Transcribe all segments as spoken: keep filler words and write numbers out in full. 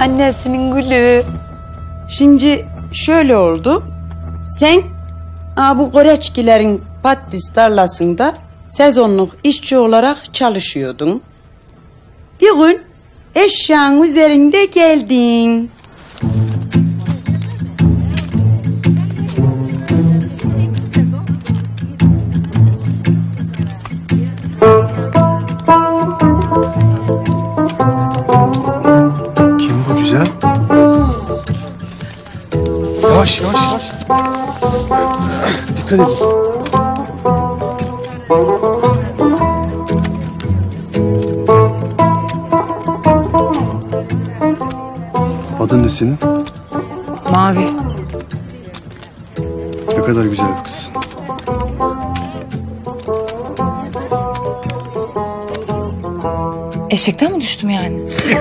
Annesinin gülü. Şimdi şöyle oldu. Sen aa, bu Koreçkilerin patates tarlasında sezonluk işçi olarak çalışıyordun. Bir gün eşyanın üzerinde geldin. Kim bu güzel? Yavaş yavaş yavaş. Dikkat edin. Adın ne senin? Mavi. Ne kadar güzel bir kızsın. Eşekten mi düştüm yani?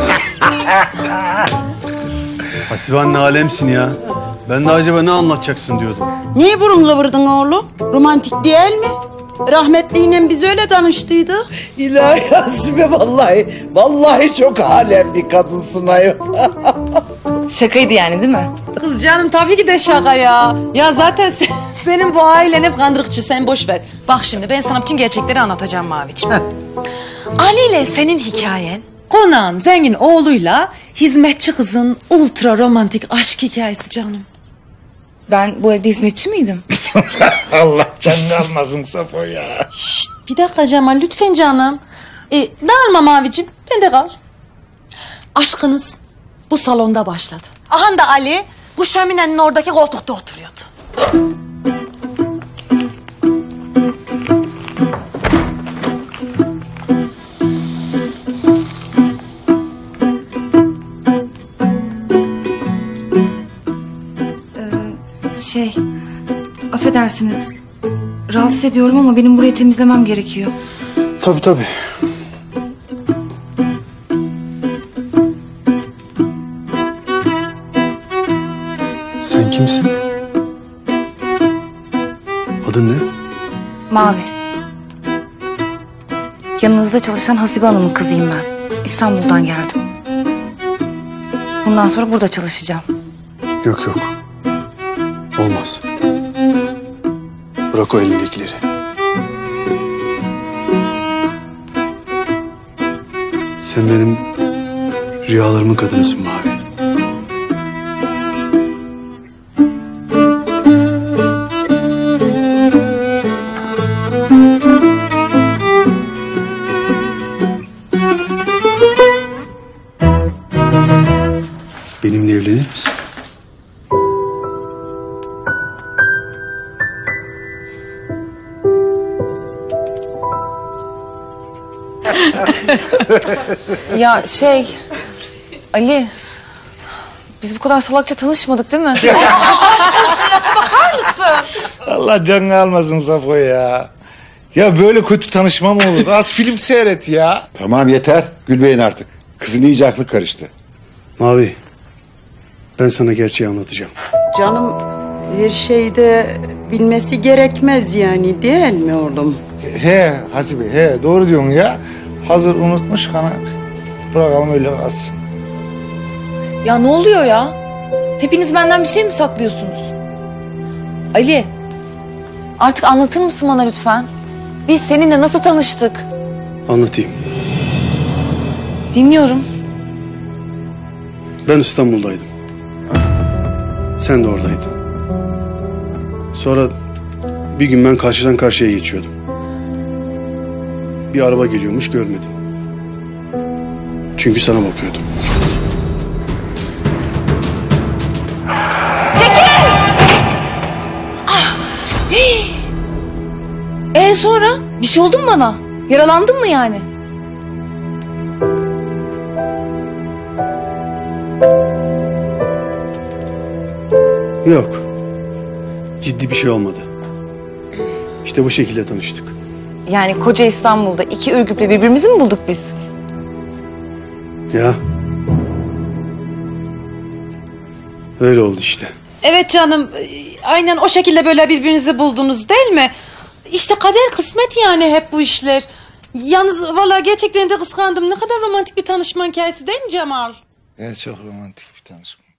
Hasibe anne alemsin ya. Ben de acaba ne anlatacaksın diyordum. Niye burun kıvırdın oğlum? Romantik değil mi? Rahmetliyle biz öyle tanıştıydık. İlahi Hasibe vallahi. Vallahi çok alem bir kadınsın ayol. Şakaydı yani değil mi? Kız canım tabii ki de şaka ya. Ya zaten sen, senin bu ailen hep kandırıkçı, sen boş ver. Bak şimdi ben sana bütün gerçekleri anlatacağım Maviciğim. Ali ile senin hikayen konağın zengin oğluyla hizmetçi kızın ultra romantik aşk hikayesi canım. Ben bu evde hizmetçi miydim? Allah canını almasın Safo ya. Şşt, bir dakika Cemal lütfen canım. E, dağılma Maviciğim, ben de kal. Aşkınız bu salonda başladı. Aha da Ali bu şöminenin oradaki koltukta oturuyordu. Şey, affedersiniz. Rahatsız ediyorum ama benim burayı temizlemem gerekiyor. Tabii tabii. Sen kimsin? Adın ne? Mavi. Yanınızda çalışan Hasibe Hanım'ın kızıyım ben. İstanbul'dan geldim. Bundan sonra burada çalışacağım. Yok yok. Olmaz. Bırak o elindekileri. Sen benim rüyalarımın kadınısın Mavi. Benimle evlenir misin? Ya şey... Ali... Biz bu kadar salakça tanışmadık değil mi? Bakar mısın? Allah canını almasın Safo ya. Ya böyle kötü tanışma mı olur? Az film seyret ya. Tamam yeter. Gülmeyin artık. Kızın iyice aklı karıştı. Mavi, ben sana gerçeği anlatacağım. Canım her şeyde bilmesi gerekmez yani değil mi oğlum? He Hasibe he doğru diyorsun ya. Hazır unutmuş kana. Bırakalım öyle kalsın. Ya ne oluyor ya? Hepiniz benden bir şey mi saklıyorsunuz? Ali... Artık anlatır mısın bana lütfen? Biz seninle nasıl tanıştık? Anlatayım. Dinliyorum. Ben İstanbul'daydım. Sen de oradaydın. Sonra bir gün ben karşıdan karşıya geçiyordum. Bir araba geliyormuş, görmedim. Çünkü sana bakıyordum. Ee sonra? Bir şey oldu mu bana? Yaralandın mı yani? Yok. Ciddi bir şey olmadı. İşte bu şekilde tanıştık. Yani koca İstanbul'da iki Ürgüp'le birbirimizi mi bulduk biz? Ya. Öyle oldu işte. Evet canım, aynen o şekilde böyle birbirinizi buldunuz değil mi? İşte kader kısmet yani hep bu işler. Yalnız vallahi gerçekten de kıskandım. Ne kadar romantik bir tanışma hikayesi değil mi Cemal? Evet, çok romantik bir tanışma.